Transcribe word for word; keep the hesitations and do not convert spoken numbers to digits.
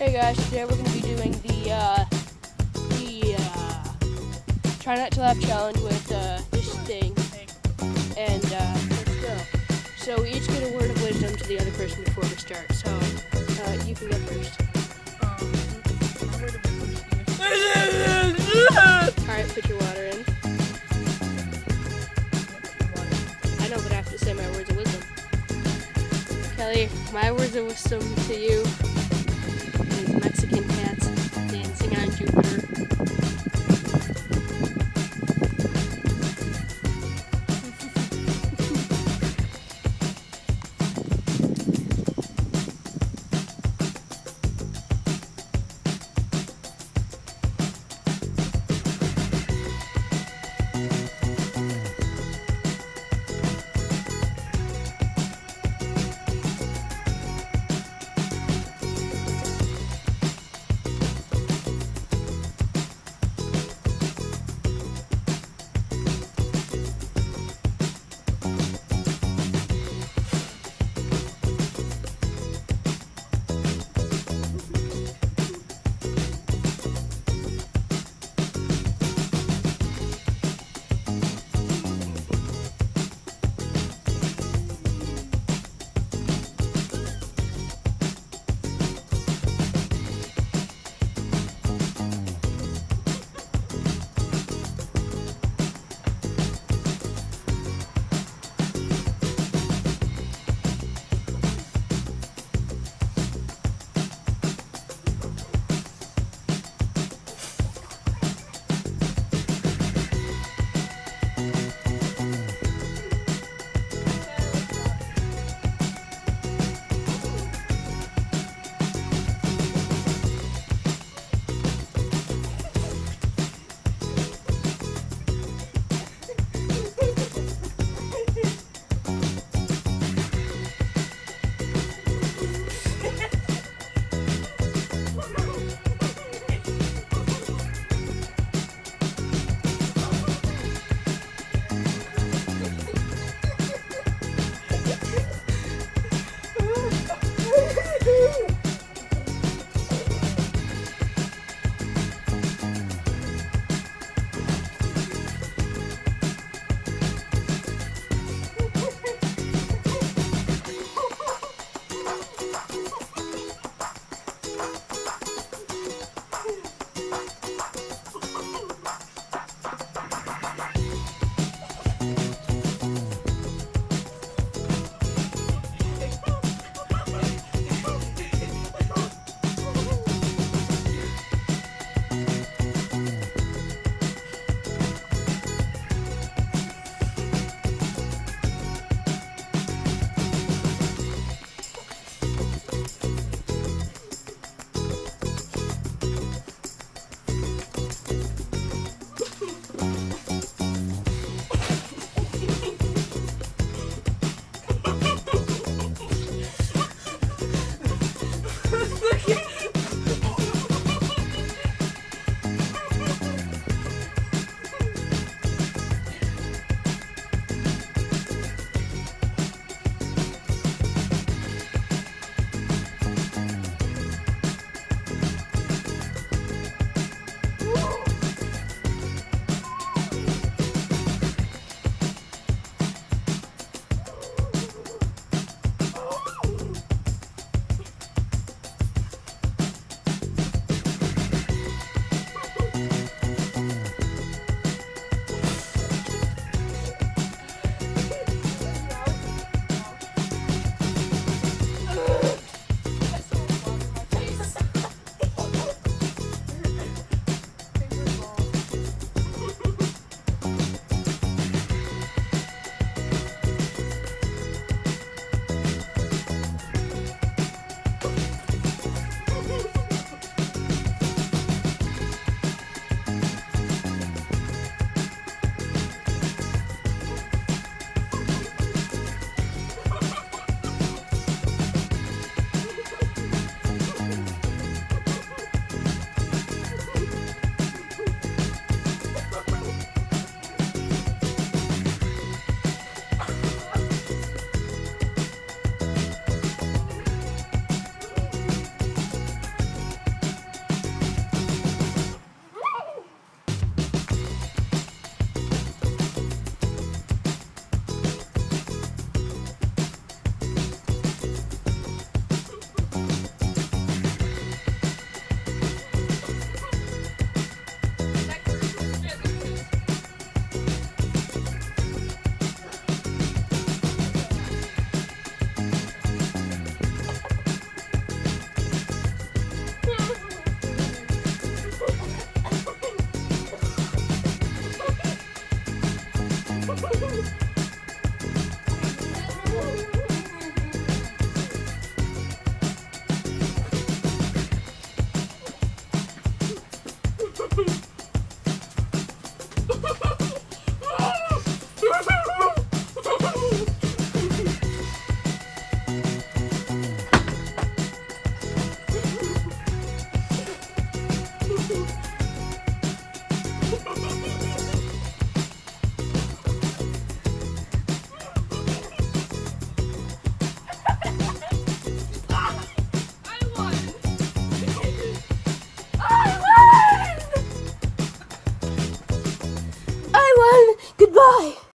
Hey guys, today we're going to be doing the uh, the uh, try not to laugh challenge with uh, this thing, and uh, let's go. So we each get a word of wisdom to the other person before we start. So uh, you can go first. All right, put your water in. I know, but I have to say my words of wisdom. Kelly, my words of wisdom to you. Mexican cats dancing on Jupiter. I won! Goodbye!